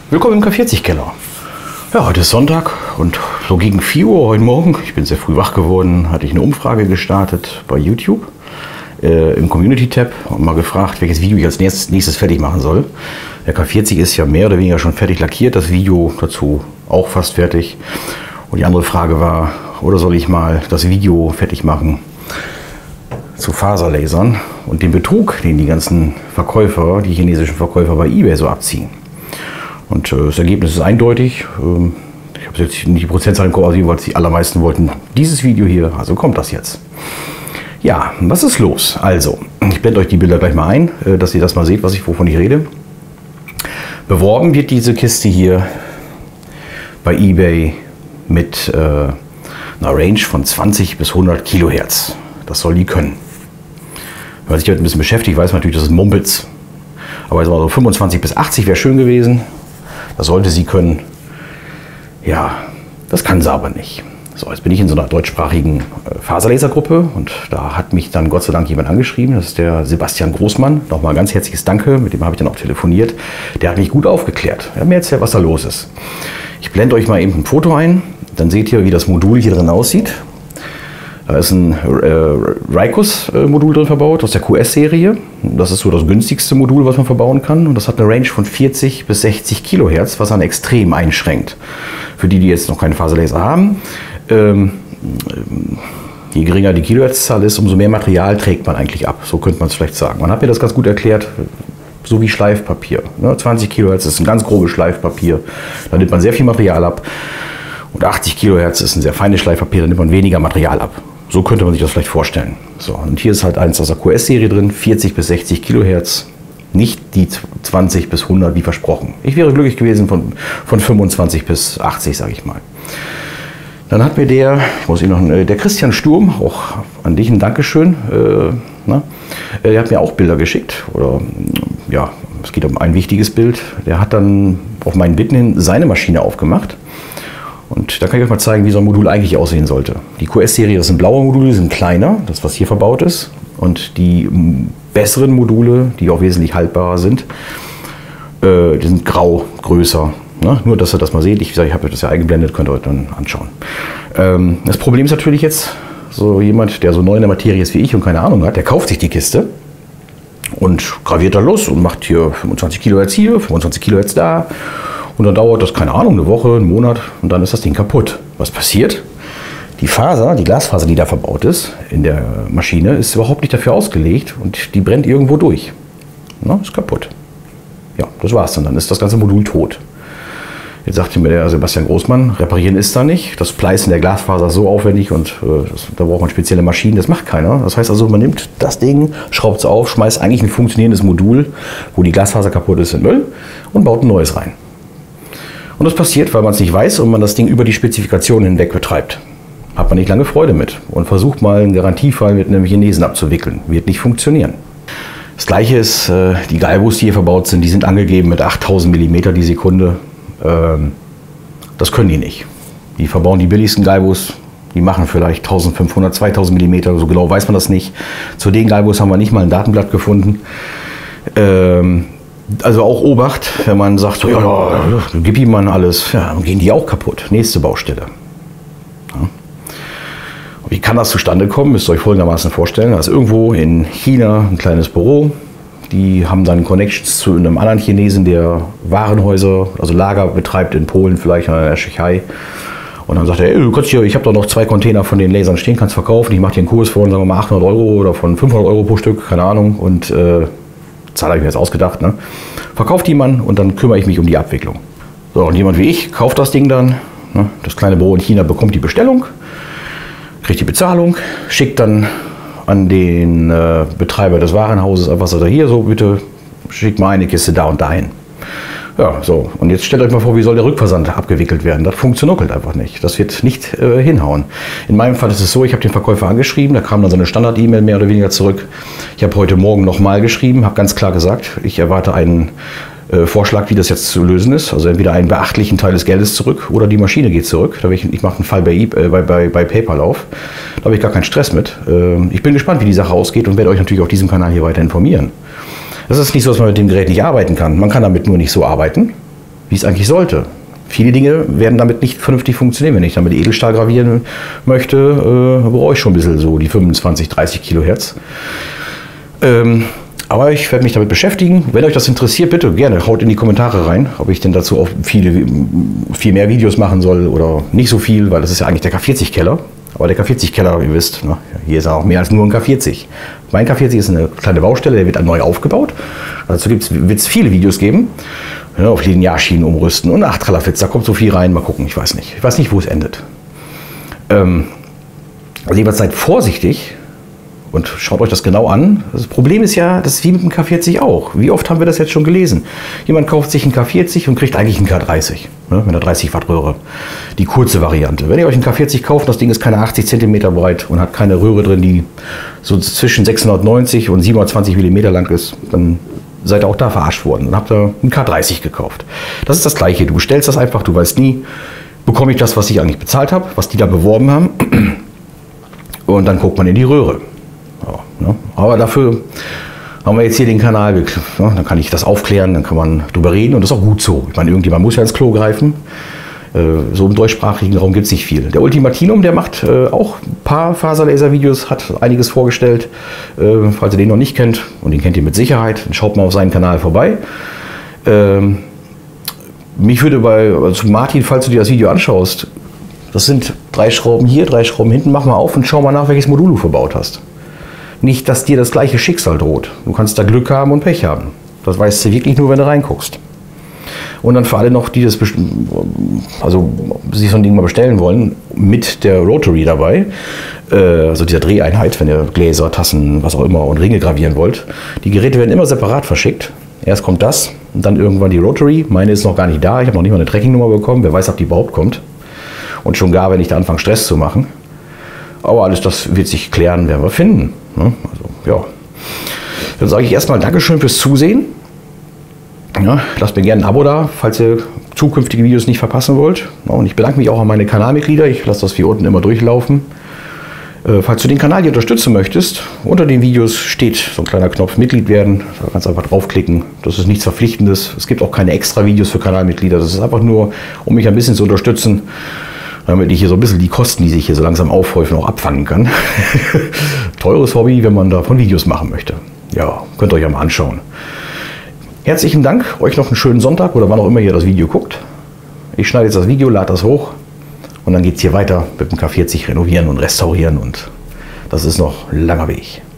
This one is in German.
Willkommen im K40-Keller. Ja, heute ist Sonntag und so gegen 4 Uhr heute Morgen, ich bin sehr früh wach geworden, hatte ich eine Umfrage gestartet bei YouTube im Community-Tab und mal gefragt, welches Video ich als nächstes fertig machen soll. Der K40 ist ja mehr oder weniger schon fertig lackiert, das Video dazu auch fast fertig. Und die andere Frage war, oder soll ich mal das Video fertig machen zu Faserlasern und den Betrug, den die ganzen Verkäufer, die chinesischen Verkäufer bei eBay so abziehen. Und das Ergebnis ist eindeutig. Ich habe jetzt nicht die Prozentzahl im Kopf, aber die allermeisten wollten dieses Video hier, also kommt das jetzt. Ja, was ist los? Also, ich blende euch die Bilder gleich mal ein, dass ihr das mal seht, wovon ich rede. Beworben wird diese Kiste hier bei eBay mit einer Range von 20 bis 100 Kilohertz. Das soll die können. Wenn man sich damit ein bisschen beschäftigt, weiß man natürlich, das ist Mumpitz. Aber so 25 bis 80 wäre schön gewesen. Das sollte sie können. Ja, das kann sie aber nicht. So, jetzt bin ich in so einer deutschsprachigen Faserlasergruppe und da hat mich dann Gott sei Dank jemand angeschrieben. Das ist der Sebastian Großmann. Nochmal ganz herzliches Danke, mit dem habe ich dann auch telefoniert. Der hat mich gut aufgeklärt. Er hat mir erzählt, was da los ist. Ich blende euch mal eben ein Foto ein. Dann seht ihr, wie das Modul hier drin aussieht. Da ist ein Raikus-Modul drin verbaut aus der QS-Serie. Das ist so das günstigste Modul, was man verbauen kann. Und das hat eine Range von 40 bis 60 Kilohertz, was dann extrem einschränkt. Für die, die jetzt noch keinen Faserlaser haben, je geringer die Kilohertzzahl ist, umso mehr Material trägt man eigentlich ab. So könnte man es vielleicht sagen. Man hat mir das ganz gut erklärt, so wie Schleifpapier. 20 Kilohertz ist ein ganz grobes Schleifpapier. Da nimmt man sehr viel Material ab. Und 80 Kilohertz ist ein sehr feines Schleifpapier, da nimmt man weniger Material ab. So könnte man sich das vielleicht vorstellen. So, und hier ist halt eins aus der QS-Serie drin, 40 bis 60 Kilohertz, nicht die 20 bis 100 wie versprochen. Ich wäre glücklich gewesen von 25 bis 80, sage ich mal. Dann hat mir der Christian Sturm, auch an dich ein Dankeschön, der hat mir auch Bilder geschickt. Oder ja, es geht um ein wichtiges Bild. Der hat dann auf meinen Bitten hin seine Maschine aufgemacht. Und da kann ich euch mal zeigen, wie so ein Modul eigentlich aussehen sollte. Die QS-Serie, das sind blaue Module, die sind kleiner, das was hier verbaut ist. Und die besseren Module, die auch wesentlich haltbarer sind, die sind grau, größer. Ne? Nur, dass ihr das mal seht. Ich habe das ja eingeblendet, könnt ihr euch dann anschauen. Das Problem ist natürlich jetzt, so jemand, der so neu in der Materie ist wie ich und keine Ahnung hat, der kauft sich die Kiste und graviert da los und macht hier 25 Kilohertz hier, 25 Kilohertz da. Und dann dauert das, keine Ahnung, eine Woche, einen Monat und dann ist das Ding kaputt. Was passiert? Die Faser, die Glasfaser, die da verbaut ist in der Maschine, ist überhaupt nicht dafür ausgelegt und die brennt irgendwo durch. Na, ist kaputt. Ja, das war's dann. Dann ist das ganze Modul tot. Jetzt sagte mir der Sebastian Großmann, reparieren ist da nicht. Das Pleißen der Glasfaser ist so aufwendig und da braucht man spezielle Maschinen, das macht keiner. Das heißt also, man nimmt das Ding, schraubt es auf, schmeißt eigentlich ein funktionierendes Modul, wo die Glasfaser kaputt ist, in Müll und baut ein neues rein. Und das passiert, weil man es nicht weiß und man das Ding über die Spezifikationen hinweg betreibt. Hat man nicht lange Freude mit und versucht mal einen Garantiefall mit einem Chinesen abzuwickeln. Wird nicht funktionieren. Das gleiche ist, die Galvos, die hier verbaut sind, die sind angegeben mit 8000 mm die Sekunde. Das können die nicht. Die verbauen die billigsten Galvos, die machen vielleicht 1500, 2000 mm, so genau weiß man das nicht. Zu den Galvos haben wir nicht mal ein Datenblatt gefunden. Also auch Obacht, wenn man sagt, so, ja, gib ihm mal alles, ja, dann gehen die auch kaputt. Nächste Baustelle. Ja. Wie kann das zustande kommen? Müsst ihr euch folgendermaßen vorstellen. Da ist irgendwo in China ein kleines Büro. Die haben dann Connections zu einem anderen Chinesen, der Warenhäuser, also Lager betreibt in Polen, vielleicht in der Tschechei. Und dann sagt er, du kannst hier, ich habe doch noch 2 Container von den Lasern stehen, kannst verkaufen. Ich mache dir einen Kurs von, sagen wir mal, 800 Euro oder von 500 Euro pro Stück, keine Ahnung. Und Zahl habe ich mir jetzt ausgedacht, ne? Verkauft jemand und dann kümmere ich mich um die Abwicklung. So, und jemand wie ich kauft das Ding dann, ne? Das kleine Büro in China bekommt die Bestellung, kriegt die Bezahlung, schickt dann an den Betreiber des Warenhauses einfach so, hier, so bitte, schickt mal eine Kiste da und dahin. Ja, so, und jetzt stellt euch mal vor, wie soll der Rückversand abgewickelt werden? Das funktioniert einfach nicht. Das wird nicht hinhauen. In meinem Fall ist es so, ich habe den Verkäufer angeschrieben, da kam dann so eine Standard-E-Mail mehr oder weniger zurück. Ich habe heute Morgen nochmal geschrieben, habe ganz klar gesagt, ich erwarte einen Vorschlag, wie das jetzt zu lösen ist. Also entweder einen beachtlichen Teil des Geldes zurück oder die Maschine geht zurück. Ich mache einen Fall bei PayPal auf. Da habe ich gar keinen Stress mit. Ich bin gespannt, wie die Sache ausgeht und werde euch natürlich auf diesem Kanal hier weiter informieren. Das ist nicht so, dass man mit dem Gerät nicht arbeiten kann. Man kann damit nur nicht so arbeiten, wie es eigentlich sollte. Viele Dinge werden damit nicht vernünftig funktionieren. Wenn ich damit Edelstahl gravieren möchte, brauche ich schon ein bisschen so die 25, 30 Kilohertz. Aber ich werde mich damit beschäftigen. Wenn euch das interessiert, bitte gerne haut in die Kommentare rein, ob ich denn dazu auch viel mehr Videos machen soll oder nicht so viel, weil das ist ja eigentlich der K40-Keller. Aber der K40-Keller, ihr wisst, ne, hier ist auch mehr als nur ein K40. Mein K40 ist eine kleine Baustelle, der wird neu aufgebaut. Dazu wird es viele Videos geben. Ja, auf Linearschienen umrüsten und ach, Tralafitz, da kommt so viel rein. Mal gucken, ich weiß nicht. Ich weiß nicht, wo es endet. Also jedenfalls seid vorsichtig und schaut euch das genau an. Das Problem ist ja, das ist wie mit dem K40 auch. Wie oft haben wir das jetzt schon gelesen? Jemand kauft sich einen K40 und kriegt eigentlich einen K30, ne, mit einer 30 Watt Röhre. Die kurze Variante. Wenn ihr euch einen K40 kauft, das Ding ist keine 80 cm breit und hat keine Röhre drin, die so zwischen 690 und 720 mm lang ist, dann seid ihr auch da verarscht worden und habt da einen K30 gekauft. Das ist das Gleiche. Du bestellst das einfach, du weißt nie, bekomme ich das, was ich eigentlich bezahlt habe, was die da beworben haben. Und dann guckt man in die Röhre. Ja, ne? Aber dafür haben wir jetzt hier den Kanal. Ne? Dann kann ich das aufklären, dann kann man drüber reden und das ist auch gut so. Ich meine, irgendjemand muss ja ins Klo greifen. So im deutschsprachigen Raum gibt es nicht viel. Der Ultimatinum, der macht auch ein paar Faserlaser-Videos, hat einiges vorgestellt. Falls ihr den noch nicht kennt, und den kennt ihr mit Sicherheit, dann schaut mal auf seinen Kanal vorbei. Mich würde zu Martin, falls du dir das Video anschaust, das sind 3 Schrauben hier, 3 Schrauben hinten, mach mal auf und schau mal nach, welches Modul du verbaut hast. Nicht, dass dir das gleiche Schicksal droht. Du kannst da Glück haben und Pech haben. Das weißt du wirklich nur, wenn du reinguckst. Und dann für alle noch, die das sich so ein Ding mal bestellen wollen, mit der Rotary dabei, also dieser Dreheinheit, wenn ihr Gläser, Tassen, was auch immer und Ringe gravieren wollt. Die Geräte werden immer separat verschickt. Erst kommt das und dann irgendwann die Rotary. Meine ist noch gar nicht da. Ich habe noch nicht mal eine Tracking-Nummer bekommen. Wer weiß, ob die überhaupt kommt. Und schon gar, wenn ich da anfange, Stress zu machen. Aber alles das wird sich klären, werden wir finden. Also, ja. Dann sage ich erstmal Dankeschön fürs Zusehen. Ja, lasst mir gerne ein Abo da, falls ihr zukünftige Videos nicht verpassen wollt. Und ich bedanke mich auch an meine Kanalmitglieder. Ich lasse das hier unten immer durchlaufen. Falls du den Kanal hier unterstützen möchtest, unter den Videos steht so ein kleiner Knopf Mitglied werden. Da kannst du einfach draufklicken. Das ist nichts Verpflichtendes. Es gibt auch keine extra Videos für Kanalmitglieder. Das ist einfach nur, um mich ein bisschen zu unterstützen, damit ich hier so ein bisschen die Kosten, die sich hier so langsam aufhäufen, auch abfangen kann. Teures Hobby, wenn man davon Videos machen möchte. Ja, könnt ihr euch ja mal anschauen. Herzlichen Dank, euch noch einen schönen Sonntag oder wann auch immer ihr das Video guckt. Ich schneide jetzt das Video, lade das hoch und dann geht es hier weiter mit dem K40 renovieren und restaurieren und das ist noch ein langer Weg.